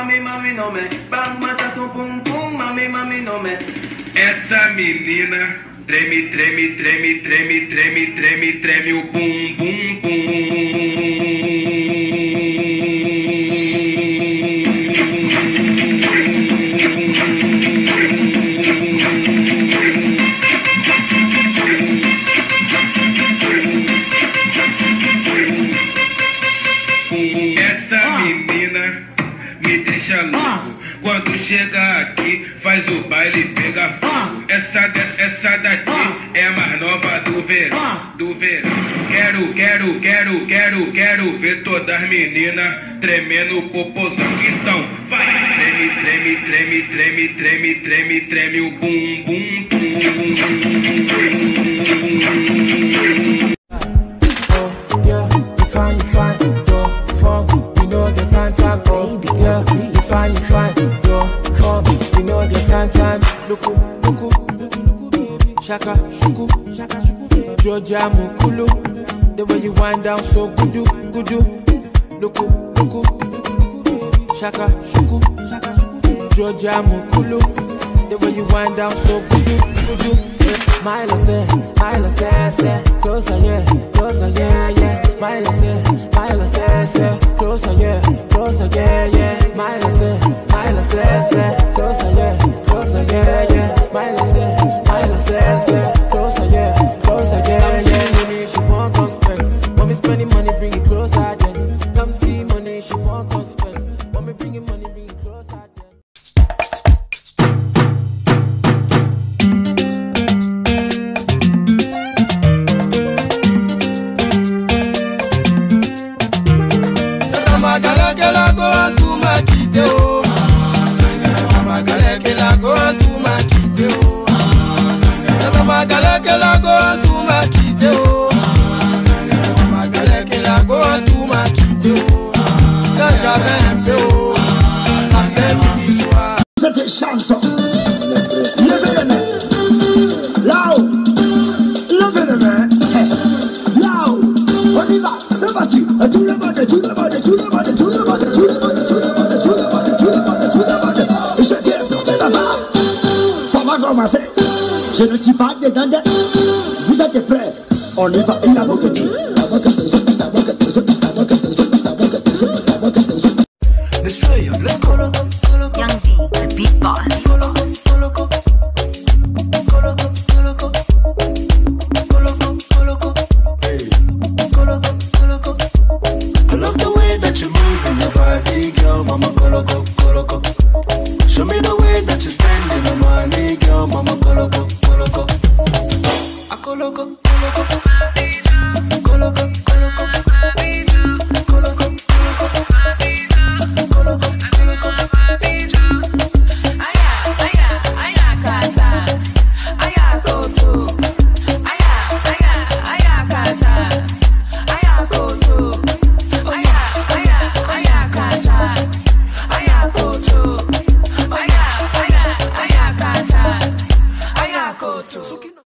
mami, mami, não me. Bam, batata, pum, pum, mami, mami, não me. Essa menina treme, treme, treme, treme, treme, treme, treme o bum, bum, bum. Essa menina me deixa louco. Quando chega aqui, faz o baile pega fogo. Essa daqui é a mais nova do verão, do verão. Quero ver todas as meninas tremendo o popozão. Então vai, treme, treme, treme, treme, treme, treme, treme o bum, bum, bum. Shaka shuku, Georgia Mukulu. The way you wind down so good, Luku. Shaka shuku, Georgia Mukulu. The way you wind down so good. Milo say, closer yeah, yeah. Milo say, closer yeah, yeah. Milo say, closer yeah, yeah. Milo say, closer yeah, yeah. Money she won't come spend. Want me spending money, bring it closer then. Come see money she won't come spend. Want me bringing money, bring it closer then. Cette chanson, levez-les-mains, là-haut, levez-les-mains, là-haut, on y va, c'est parti, tout le monde, et je t'ai fait là-bas, ça va commencer, je ne suis pas dedans, vous êtes prêts, on y va, il y a beaucoup de Show me the way that you're spending the money, girl, mama, go.